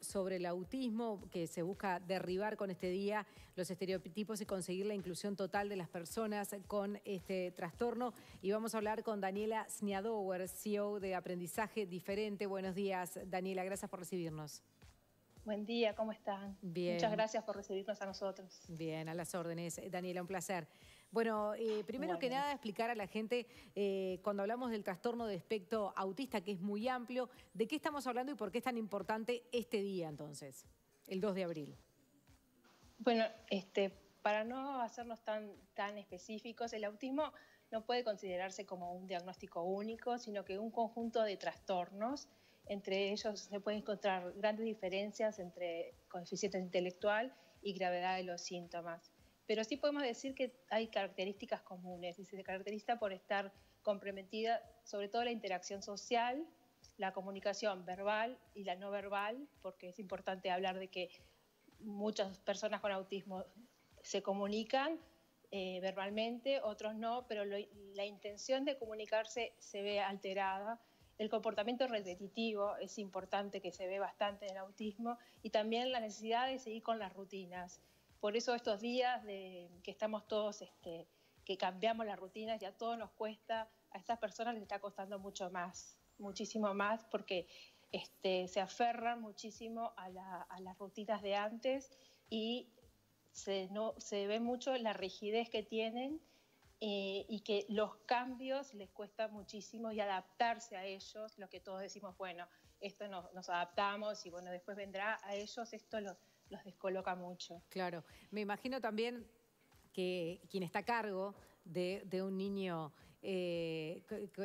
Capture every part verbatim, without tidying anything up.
sobre el autismo que se busca derribar con este día los estereotipos y conseguir la inclusión total de las personas con este trastorno. Y vamos a hablar con Daniela Sniadower, C E O de Aprendizaje Diferente. Buenos días, Daniela, gracias por recibirnos. Buen día, ¿cómo están? Bien. Muchas gracias por recibirnos a nosotros. Bien, a las órdenes. Daniela, un placer. Bueno, eh, primero Bueno. que nada explicar a la gente, eh, cuando hablamos del trastorno de espectro autista, que es muy amplio, ¿de qué estamos hablando y por qué es tan importante este día entonces, el dos de abril? Bueno, este, para no hacernos tan, tan específicos, el autismo no puede considerarse como un diagnóstico único, sino que un conjunto de trastornos. Entre ellos se pueden encontrar grandes diferencias entre coeficiente intelectual y gravedad de los síntomas. Pero sí podemos decir que hay características comunes y se caracteriza por estar comprometida sobre todo la interacción social, la comunicación verbal y la no verbal, porque es importante hablar de que muchas personas con autismo se comunican eh, verbalmente, otros no, pero lo, la intención de comunicarse se ve alterada. El comportamiento repetitivo es importante, que se ve bastante en el autismo, y también la necesidad de seguir con las rutinas. Por eso estos días de que estamos todos, este, que cambiamos las rutinas, ya todo nos cuesta, a estas personas les está costando mucho más, muchísimo más, porque este, se aferran muchísimo a, la, a las rutinas de antes y se, no, se ve mucho la rigidez que tienen. Eh, y que los cambios les cuesta muchísimo y adaptarse a ellos, lo que todos decimos, bueno, esto nos, nos adaptamos y bueno, después vendrá, a ellos esto los, los descoloca mucho. Claro, me imagino también que quien está a cargo de, de un niño, eh,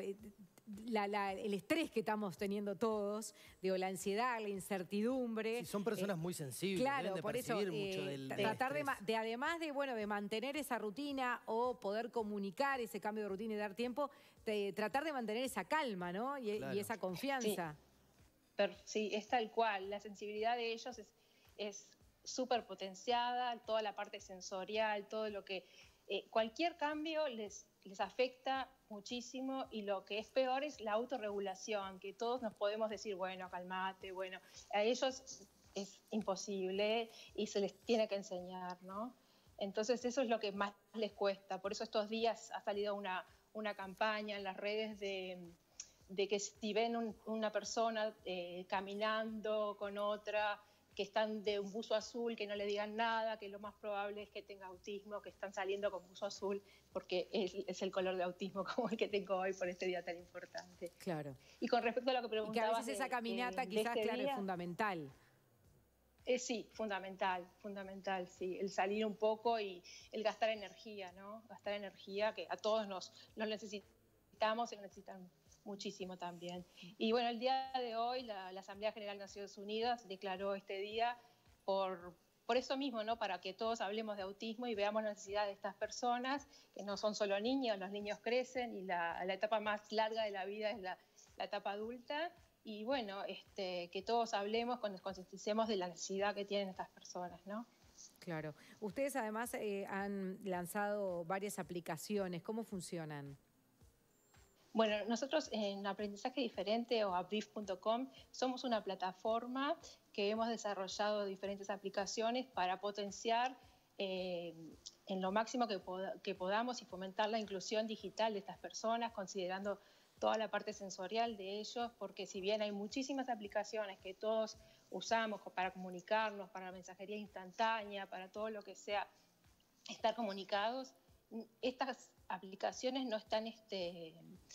la, la, el estrés que estamos teniendo todos, digo, la ansiedad, la incertidumbre. Sí, son personas eh, muy sensibles, claro, de por eso, mucho eh, del, del tratar de, estrés. de, además de, bueno, de mantener esa rutina o poder comunicar ese cambio de rutina y dar tiempo, de, tratar de mantener esa calma, ¿no? Y, claro. y esa confianza. Sí. Pero, sí, es tal cual, la sensibilidad de ellos es... es súper potenciada, toda la parte sensorial, todo lo que... Eh, cualquier cambio les, les afecta muchísimo y lo que es peor es la autorregulación, que todos nos podemos decir, bueno, calmate, bueno, a ellos es imposible y se les tiene que enseñar, ¿no? Entonces eso es lo que más les cuesta, por eso estos días ha salido una, una campaña en las redes de, de que si ven un, una persona eh, caminando con otra, que están de un buzo azul, que no le digan nada, que lo más probable es que tenga autismo, que están saliendo con buzo azul, porque es, es el color de autismo como el que tengo hoy por este día tan importante. Claro. Y con respecto a lo que preguntabas... Y que a veces esa caminata de, de, quizás, de este claro, día, es fundamental. Eh, sí, fundamental, fundamental, sí. El salir un poco y el gastar energía, ¿no? Gastar energía, que a todos nos, nos necesitamos y lo necesitan muchísimo también. Y bueno, el día de hoy la, la Asamblea General de Naciones Unidas declaró este día por, por eso mismo, ¿no? Para que todos hablemos de autismo y veamos la necesidad de estas personas, que no son solo niños, los niños crecen y la, la etapa más larga de la vida es la, la etapa adulta. Y bueno, este, que todos hablemos, cuando nos concienticemos de la necesidad que tienen estas personas, ¿no? Claro. Ustedes además eh, han lanzado varias aplicaciones. ¿Cómo funcionan? Bueno, nosotros en Aprendizaje Diferente o abrif punto com somos una plataforma que hemos desarrollado diferentes aplicaciones para potenciar eh, en lo máximo que, pod que podamos y fomentar la inclusión digital de estas personas, considerando toda la parte sensorial de ellos, porque si bien hay muchísimas aplicaciones que todos usamos para comunicarnos, para la mensajería instantánea, para todo lo que sea estar comunicados, estas aplicaciones no están este,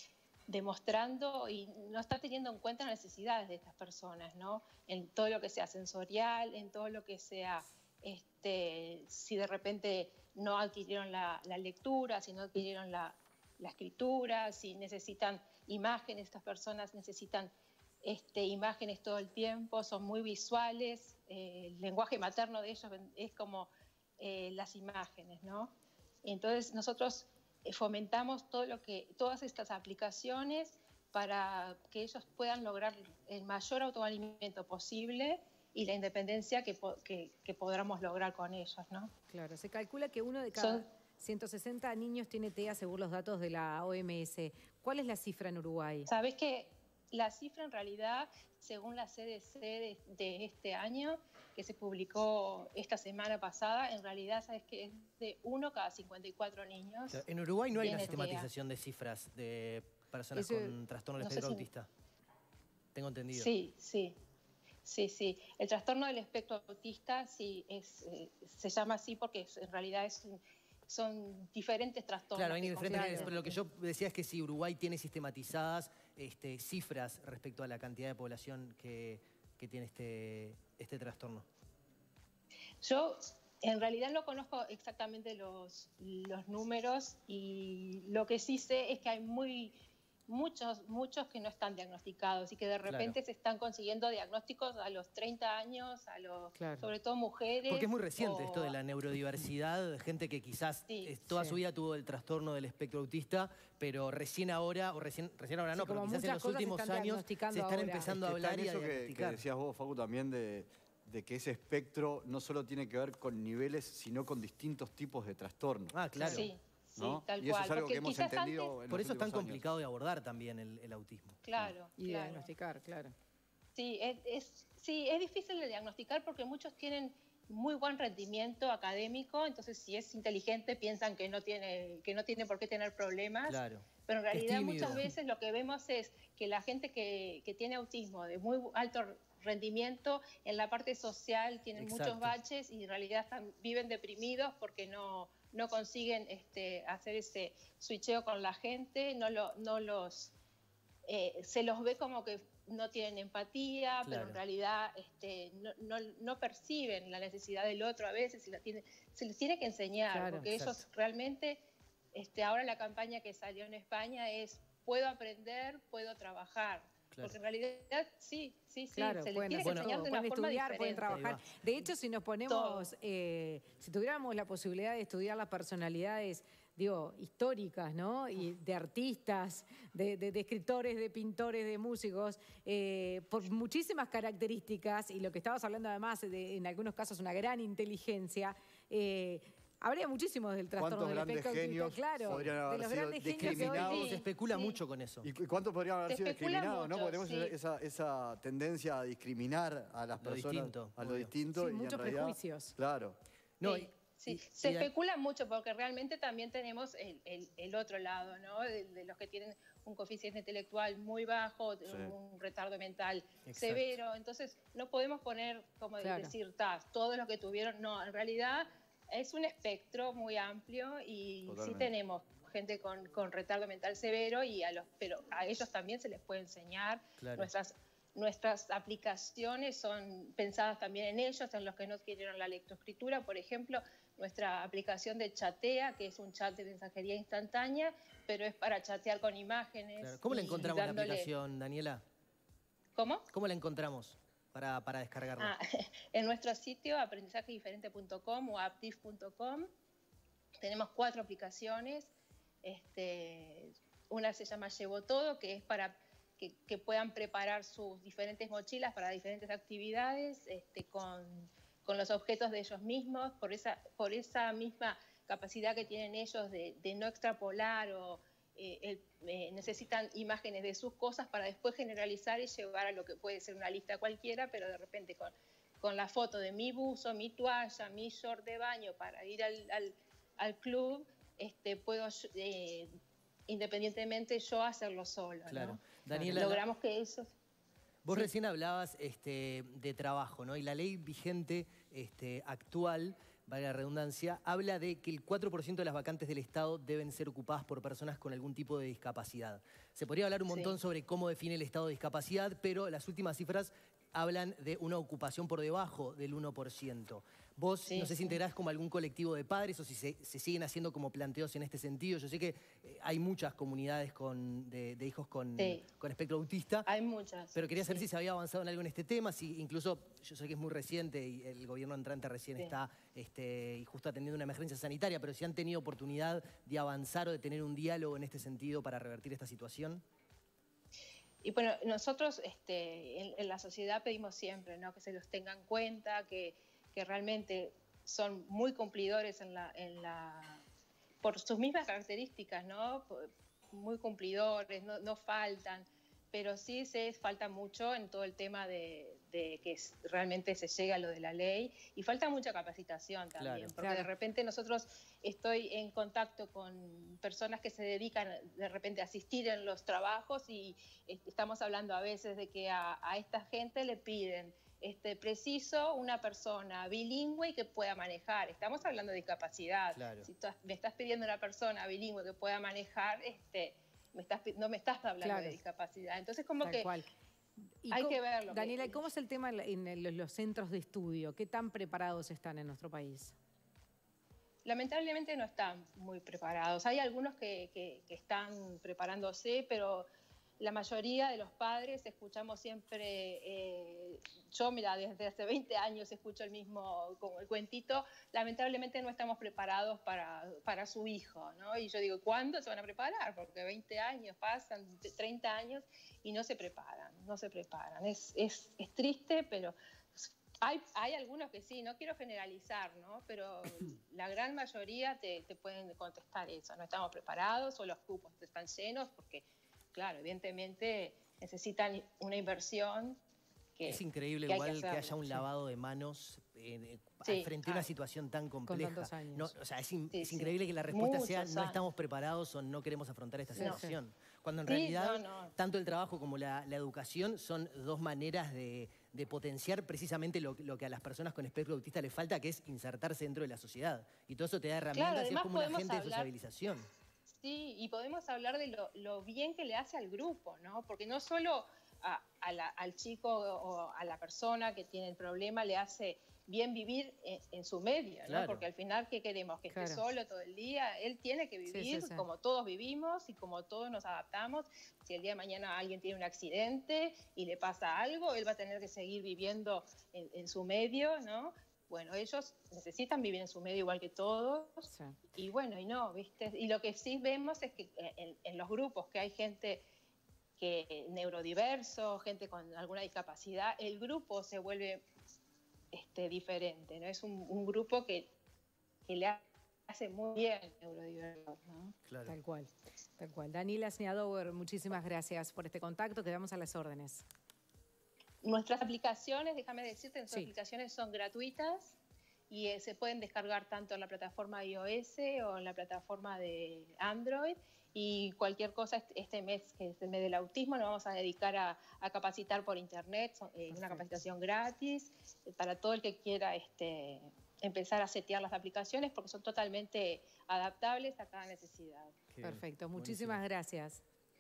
demostrando y no están teniendo en cuenta las necesidades de estas personas, ¿no? En todo lo que sea sensorial, en todo lo que sea, este, si de repente no adquirieron la, la lectura, si no adquirieron la, la escritura, si necesitan imágenes, estas personas necesitan este, imágenes todo el tiempo, son muy visuales, eh, el lenguaje materno de ellos es como eh, las imágenes, ¿no? Entonces nosotros fomentamos todo lo que, todas estas aplicaciones para que ellos puedan lograr el mayor autovalimiento posible y la independencia que, que, que podamos lograr con ellos, ¿no? Claro, se calcula que uno de cada Son, ciento sesenta niños tiene T E A según los datos de la O M S. ¿Cuál es la cifra en Uruguay? ¿Sabés que la cifra en realidad, según la C D C de, de este año, que se publicó esta semana pasada, en realidad sabes que es de uno cada cincuenta y cuatro niños. En Uruguay no hay una tiene T E A. sistematización de cifras de personas Eso, con trastorno del no sé espectro si- autista. Tengo entendido. Sí, sí. Sí, sí. El trastorno del espectro autista sí es, eh, se llama así porque es- en realidad es un- son diferentes trastornos. Claro, hay que diferentes conforman- niveles, pero lo que yo decía es que si Uruguay tiene sistematizadas este, cifras respecto a la cantidad de población que, que tiene este, este trastorno. Yo en realidad no conozco exactamente los, los números y lo que sí sé es que hay muy muchos, muchos que no están diagnosticados y que de repente Claro. se están consiguiendo diagnósticos a los treinta años, a los, Claro. sobre todo mujeres. Porque es muy reciente o- esto de la neurodiversidad, gente que quizás Sí. eh, toda Sí. su vida tuvo el trastorno del espectro autista, pero recién ahora, o recién, recién ahora no, Sí, pero como quizás en muchas los cosas se últimos están años se diagnosticando están ahora. empezando a Es que está hablar en y a eso que, que diagnosticar. decías vos, Facu, también de, de que ese espectro no solo tiene que ver con niveles, sino con distintos tipos de trastornos. Ah, claro. Sí, sí, ¿no? tal Y eso cual. es algo Porque que hemos quizás entendido antes- en Por los eso es tan últimos años. complicado de abordar también el, el autismo. Claro, Y claro. diagnosticar, claro. Sí, es, es- sí, es difícil de diagnosticar porque muchos tienen muy buen rendimiento académico, entonces si es inteligente piensan que no tiene, que no tiene por qué tener problemas. Claro. Pero en Que es realidad tímido. muchas veces lo que vemos es que la gente que, que tiene autismo de muy alto rendimiento en la parte social tienen Exacto. muchos baches y en realidad están, viven deprimidos porque no, no consiguen este, hacer ese switcheo con la gente, no, lo, no los, eh, se los ve como que no tienen empatía, pero Claro. en realidad este, no, no, no perciben la necesidad del otro a veces y la tiene, se les tiene que enseñar, Claro, porque ellos exacto. realmente, este, ahora la campaña que salió en España es puedo aprender, puedo trabajar. Claro. Porque en realidad sí, sí, sí, Claro, se les pueden tiene que hacer enseñar todo, de una pueden forma estudiar, pueden diferente. trabajar. De hecho, si nos ponemos, Todo. eh, si tuviéramos la posibilidad de estudiar las personalidades, digo, históricas, ¿no? Y de artistas, de, de- de escritores, de pintores, de músicos, eh, por muchísimas características, y lo que estabas hablando además, de, en algunos casos una gran inteligencia, eh, habría muchísimos del trastorno ¿Cuántos del grandes espectro autista, genios claro, podrían haber de los sido grandes genios que hoy- discriminados? Sí, Se especula sí. mucho con eso. ¿Y cu- cuántos podrían haber Se sido especula discriminados? ¿No? mucho, Porque tenemos sí. esa, esa tendencia a discriminar a las Lo personas, distinto, a lo obvio. distinto. Sí, y en muchos realidad- prejuicios. Claro. No, Sí, y- sí. y- Se y- especula mucho porque realmente también tenemos el, el- el otro lado, ¿no? De, de los que tienen un coeficiente intelectual muy bajo, Sí. un retardo mental Exacto. severo. Entonces, no podemos poner, como Claro. decir, ta, todos los que tuvieron. No, en realidad es un espectro muy amplio y sí Totalmente. tenemos gente con, con retardo mental severo, y a los, pero a ellos también se les puede enseñar. Claro. Nuestras Nuestras aplicaciones son pensadas también en ellos, en los que no quieren la lectoescritura. Por ejemplo, nuestra aplicación de Chatea, que es un chat de mensajería instantánea, pero es para chatear con imágenes. Claro. ¿Cómo la y encontramos la dándole- aplicación, Daniela? ¿Cómo? ¿Cómo la encontramos para, para descargarla? Ah, en nuestro sitio aprendizajediferente punto com o aptif punto com tenemos cuatro aplicaciones. Este, una se llama Llevo Todo, que es para que, que puedan preparar sus diferentes mochilas para diferentes actividades este, con, con los objetos de ellos mismos, por esa, por esa misma capacidad que tienen ellos de, de no extrapolar o eh, el, eh, necesitan imágenes de sus cosas para después generalizar y llevar a lo que puede ser una lista cualquiera, pero de repente con, con la foto de mi buzo, mi toalla, mi short de baño para ir al, al, al club, este, puedo eh, independientemente yo hacerlo solo. Claro. ¿no? Daniela, Logramos que eso... vos sí. recién hablabas este, de trabajo, ¿no? Y la ley vigente este, actual, valga la redundancia, habla de que el cuatro por ciento de las vacantes del Estado deben ser ocupadas por personas con algún tipo de discapacidad. Se podría hablar un montón Sí. sobre cómo define el estado de discapacidad, pero las últimas cifras hablan de una ocupación por debajo del uno por ciento. Vos, Sí, no sé si sí. integrás como algún colectivo de padres o si se, se siguen haciendo como planteos en este sentido. Yo sé que eh, hay muchas comunidades con, de, de hijos con, Sí. con espectro autista. Hay muchas. Pero quería saber sí. si se había avanzado en algo en este tema, si incluso, yo sé que es muy reciente y el gobierno entrante recién Sí. está este, y justo atendiendo una emergencia sanitaria, pero si han tenido oportunidad de avanzar o de tener un diálogo en este sentido para revertir esta situación. Y bueno, nosotros este, en, en la sociedad pedimos siempre, ¿no?, que se los tenga en cuenta, que, que realmente son muy cumplidores en la, en la, por sus mismas características, ¿no? Muy cumplidores, no, no faltan. pero sí se falta mucho en todo el tema de, de que realmente se llegue a lo de la ley, y falta mucha capacitación también, Claro, porque claro. de repente nosotros estoy en contacto con personas que se dedican de repente a asistir en los trabajos y estamos hablando a veces de que a, a esta gente le piden este, preciso una persona bilingüe y que pueda manejar. Estamos hablando de discapacidad. Claro. Si tú me estás pidiendo una persona bilingüe que pueda manejar, este, me estás, no me estás hablando Claro. de discapacidad. Entonces, como Tal que cual. ¿Y hay cómo, que verlo. Daniela, ¿cómo es el tema en, en los centros de estudio? ¿Qué tan preparados están en nuestro país? Lamentablemente no están muy preparados. Hay algunos que, que, que están preparándose, pero la mayoría de los padres escuchamos siempre, eh, yo mira, desde hace veinte años escucho el mismo, como el cuentito, lamentablemente no estamos preparados para, para su hijo, ¿no? Y yo digo, ¿cuándo se van a preparar? Porque veinte años pasan, treinta años y no se preparan, no se preparan. Es, es, es triste, pero hay, hay algunos que sí, no quiero generalizar, ¿no? Pero la gran mayoría te, te pueden contestar eso, no estamos preparados o los cupos están llenos porque... Claro, evidentemente necesitan una inversión que Es increíble que igual que que haya un sí. lavado de manos eh, Sí, frente a una ah, situación tan compleja. tantos años. No, o sea, es, in, Sí, es sí. increíble que la respuesta Muchos sea no años. estamos preparados o no queremos afrontar esta Sí, situación. Cuando en Sí, realidad no, no. tanto el trabajo como la, la educación son dos maneras de, de potenciar precisamente lo, lo que a las personas con espectro autista les falta, que es insertarse dentro de la sociedad. Y todo eso te da herramientas Claro, y es además como un podemos agente de hablar- sociabilización. Sí, y podemos hablar de lo, lo bien que le hace al grupo, ¿no? Porque no solo a, a la, al chico o a la persona que tiene el problema le hace bien vivir en, en su medio, ¿no? Claro. Porque al final, ¿qué queremos? Que Claro. esté solo todo el día. Él tiene que Sí, vivir sí, sí. como todos vivimos y como todos nos adaptamos. Si el día de mañana alguien tiene un accidente y le pasa algo, él va a tener que seguir viviendo en, en su medio, ¿no? Bueno, ellos necesitan vivir en su medio igual que todos. Sí. Y bueno, y no, ¿viste? Y lo que sí vemos es que en, en los grupos que hay gente que neurodiverso, gente con alguna discapacidad, el grupo se vuelve este, diferente, ¿no? Es un, un grupo que, que le hace muy bien neurodiverso, ¿no? Claro. Tal cual, tal cual. Daniela Sniadower, muchísimas gracias por este contacto. Quedamos a las órdenes. Nuestras aplicaciones, déjame decirte, nuestras Sí. aplicaciones son gratuitas y eh, se pueden descargar tanto en la plataforma iOS o en la plataforma de Android. Y cualquier cosa, este mes, que es el mes del autismo, nos vamos a dedicar a, a capacitar por internet, eh, una capacitación gratis eh, para todo el que quiera este, empezar a setear las aplicaciones, porque son totalmente adaptables a cada necesidad. Qué bien. Perfecto, muchísimas Buenísimo. gracias.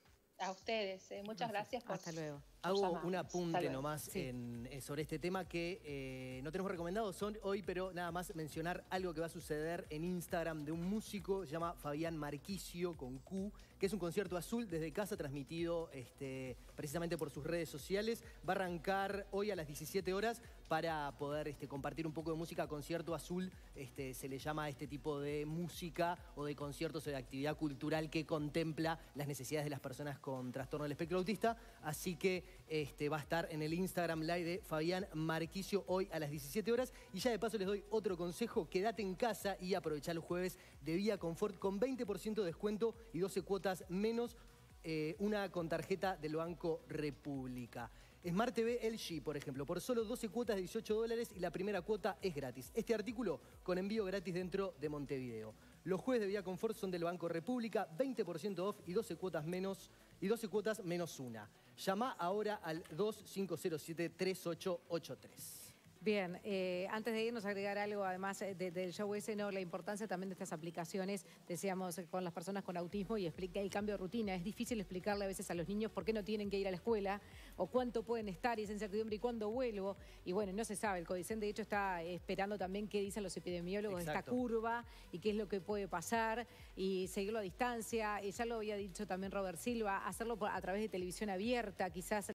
A ustedes, eh, muchas gracias por... Hasta luego. por Hago llamarnos. un Hasta apunte luego. nomás Sí. en, eh, sobre este tema que eh, no tenemos recomendados son hoy, pero nada más mencionar algo que va a suceder en Instagram de un músico, se llama Fabián Marquicio, con Q, que es un concierto azul desde casa transmitido este, precisamente por sus redes sociales. Va a arrancar hoy a las diecisiete horas para poder este, compartir un poco de música. Concierto azul este, se le llama a este tipo de música o de conciertos o de actividad cultural que contempla las necesidades de las personas con trastorno del espectro autista. Así que este, va a estar en el Instagram Live de Fabián Marquicio hoy a las diecisiete horas. Y ya de paso les doy otro consejo: quédate en casa y aprovechá los jueves de Vía Confort con veinte por ciento de descuento y doce cuotas menos, eh, una con tarjeta del Banco República. Smart T V L G, por ejemplo, por solo doce cuotas de dieciocho dólares y la primera cuota es gratis. Este artículo con envío gratis dentro de Montevideo. Los jueves de Vía Confort son del Banco República, veinte por ciento off y doce cuotas menos y doce cuotas menos una. Llama ahora al dos cinco cero siete, tres ocho ocho tres. Bien, eh, antes de irnos a agregar algo, además de, del show ese, no, la importancia también de estas aplicaciones, decíamos, con las personas con autismo y explica el cambio de rutina. Es difícil explicarle a veces a los niños por qué no tienen que ir a la escuela o cuánto pueden estar y esa incertidumbre y cuándo vuelvo. Y bueno, no se sabe. El CODICEN, de hecho, está esperando también qué dicen los epidemiólogos de esta Exacto. curva y qué es lo que puede pasar y seguirlo a distancia. Y ya lo había dicho también Robert Silva, hacerlo por- a través de televisión abierta, quizás